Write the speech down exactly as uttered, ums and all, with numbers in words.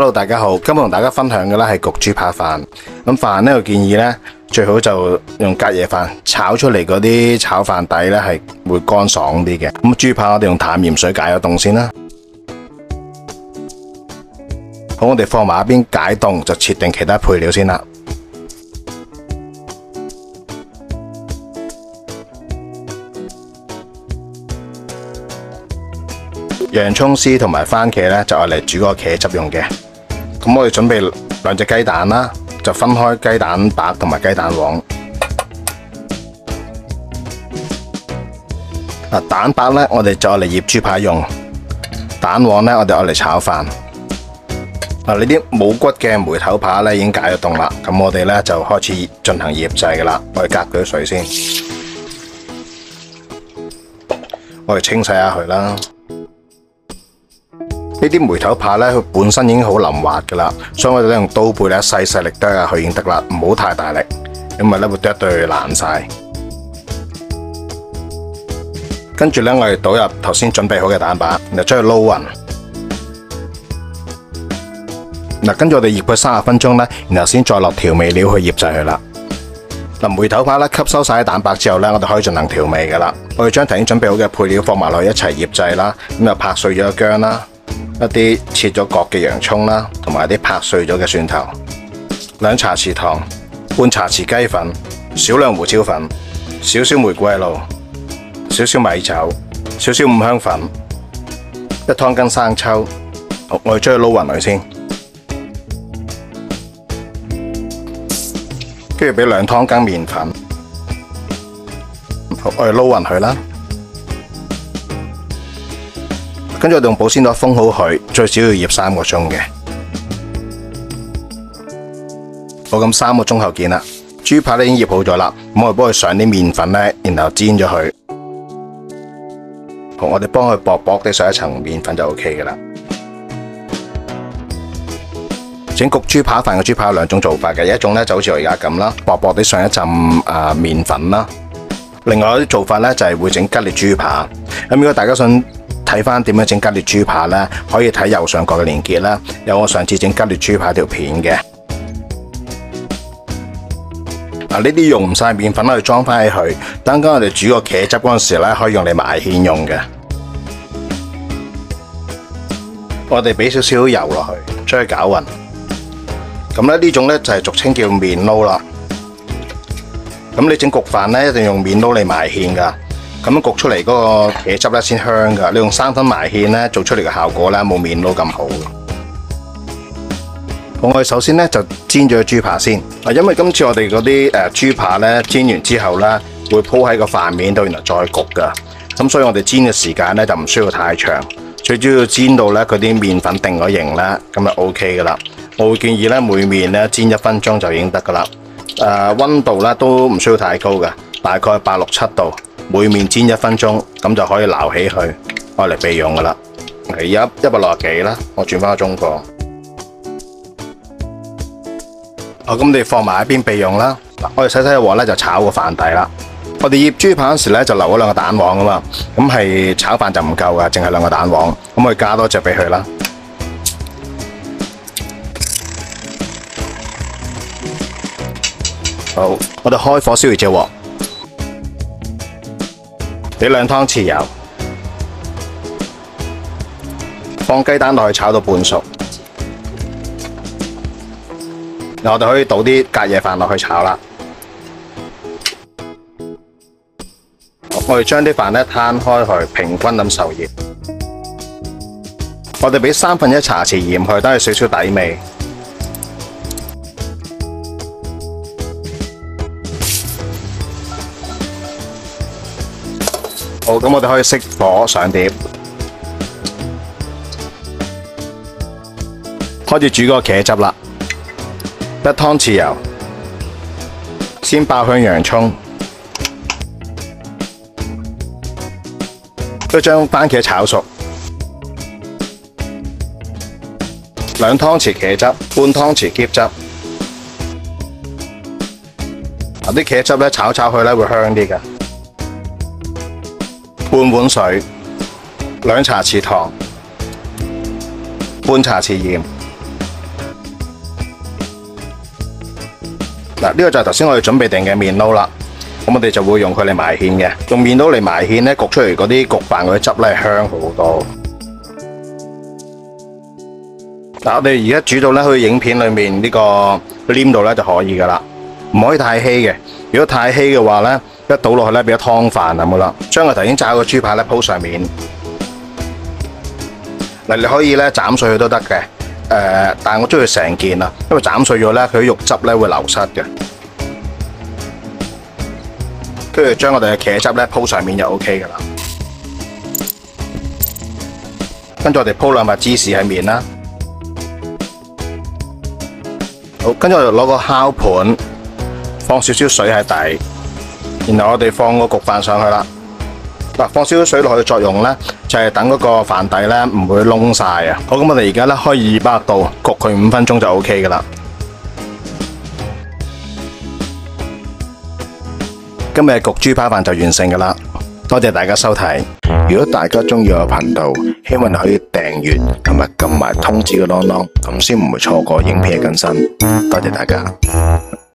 Hello， 大家好，今日同大家分享嘅咧係焗豬扒飯。咁飯呢，我建議咧最好就用隔夜飯炒出嚟嗰啲炒飯底咧係會乾爽啲嘅。咁豬扒我哋用淡鹽水解咗凍先啦。好，我哋放埋一邊解凍，就切定其他配料先啦。洋葱絲同埋番茄咧就係嚟煮個茄汁用嘅。咁我哋準備兩隻雞蛋啦，就分開雞蛋白同埋雞蛋黃。啊，蛋白咧我哋就嚟醃豬扒用，蛋黃咧我哋愛嚟炒飯。啊，呢啲冇骨嘅梅頭扒咧已經解咗凍啦，咁我哋咧就開始進行醃製噶啦。我哋隔佢水先，我哋清洗下佢啦。呢啲梅頭扒咧，佢本身已經好淋滑噶啦，所以我哋咧用刀背咧細細力剁下佢已經得啦，唔好太大力，因為咧會剁到佢爛晒。跟住咧，我哋倒入頭先準備好嘅蛋白，然後將佢撈勻。嗱，跟住我哋醃佢三十分鐘咧，然後先再落調味料去醃製佢啦。嗱，梅頭扒咧吸收晒啲蛋白之後咧，我哋可以進行調味噶啦。我哋將頭先準備好嘅配料放埋落去一齊醃製啦，咁就拍碎咗薑啦。一啲切咗角嘅洋蔥啦，同埋啲拍碎咗嘅蒜頭，兩茶匙糖，半茶匙雞粉，少量胡椒粉，少少玫瑰露，少少米酒，少少五香粉，一湯羹生抽。好，我哋將佢撈勻佢先，跟住俾兩湯羹麵粉。好，我哋撈勻佢啦。跟住我哋用保鮮袋封好佢，最少要醃三個鐘嘅。好，咁三個鐘後見啦。豬扒咧已經醃好咗啦，咁我哋幫佢上啲麵粉咧，然後煎咗佢。好，我哋幫佢薄薄地上一層麵粉就 O K 嘅啦。整焗豬扒飯嘅豬扒有兩種做法嘅，一種咧就好似我而家咁啦，薄薄地上一浸啊麵粉啦。另外一啲做法咧就係會整吉列豬扒。咁如果大家想睇翻點樣整吉列豬扒呢？可以睇右上角嘅連結啦，有我上次整吉列豬扒條片嘅。嗱，呢啲用唔晒麵粉，可以裝翻起佢，等陣我哋煮個茄汁嗰陣時咧，可以用嚟埋芡用嘅。我哋俾少少油落去，將佢攪勻。咁咧呢種咧就係俗稱叫麵撈啦。咁你整焗飯咧，一定用麵撈嚟埋芡噶。咁樣焗出嚟嗰個茄汁咧先香噶，你用生粉埋芡咧做出嚟嘅效果咧冇麵撈咁好。好，我哋首先咧就煎咗豬扒先。啊，因為今次我哋嗰啲誒豬扒咧煎完之後咧會鋪喺個飯面度，然後再焗噶。咁所以我哋煎嘅時間咧就唔需要太長，最主要煎到咧佢啲麵粉定咗型咧，咁就 O K 噶啦。我會建議咧每面咧煎一分鐘就已經得噶啦。誒、呃，溫度咧都唔需要太高嘅，大概八六七度。每面煎一分鐘，咁就可以撈起佢，愛嚟備用噶啦。而家一百六十幾啦，我轉翻個中火。好，咁你放埋一邊備用啦。我哋洗洗個鑊咧就炒個飯底啦。我哋醃豬扒嗰時咧就留咗兩個蛋黃啊嘛，咁係炒飯就唔夠噶，淨係兩個蛋黃。咁我哋加多隻俾佢啦。好，我哋開火燒熱隻鑊。俾兩湯匙油，放雞蛋落去炒到半熟。嗱，我哋可以倒啲隔夜飯落去炒啦。我哋將啲飯咧攤開去，平均咁受熱。我哋俾三分一茶匙鹽去，等佢少少底味。好，咁我哋可以熄火上碟，開始煮嗰個茄汁啦。一湯匙油，先爆香洋葱，再將番茄炒熟，兩湯匙茄汁，半湯匙茄汁。嗱，啲茄汁咧炒炒佢咧會香啲㗎。半碗水，兩茶匙糖，半茶匙鹽， 嗱，呢個就係頭先我哋準備定嘅麵撈啦。咁我哋就會用佢嚟埋芡嘅，用麵撈嚟埋芡咧，焗出嚟嗰啲焗飯嗰啲汁咧香好多。嗱，我哋而家煮到咧，好似影片裏面呢個黏度咧就可以噶啦，唔可以太稀嘅。如果太稀嘅話咧，一倒落去咧變咗湯飯咁噶啦。將個頭先炸個豬扒咧鋪上面。嗱，你可以咧斬碎佢都得嘅，誒、呃，但係我中意成件啊，因為斬碎咗咧，佢啲肉汁咧會流失嘅。跟住將我哋嘅茄汁咧鋪上面就 O K 噶啦。跟住我哋鋪兩塊芝士喺面啦。好，跟住我哋攞個烤盤，放少少水喺底，然後我哋放個焗飯上去啦。嗱，放少少水落去嘅作用咧，就係等嗰個飯底咧唔會燶晒啊。好，咁我哋而家咧開二百度焗佢五分鐘就 O K 噶啦。今日焗豬扒飯就完成噶啦，多謝大家收睇。如果大家中意我頻道，希望你可以訂閱同埋撳埋通知個啷啷，咁先唔會錯過影片嘅更新。多謝大家。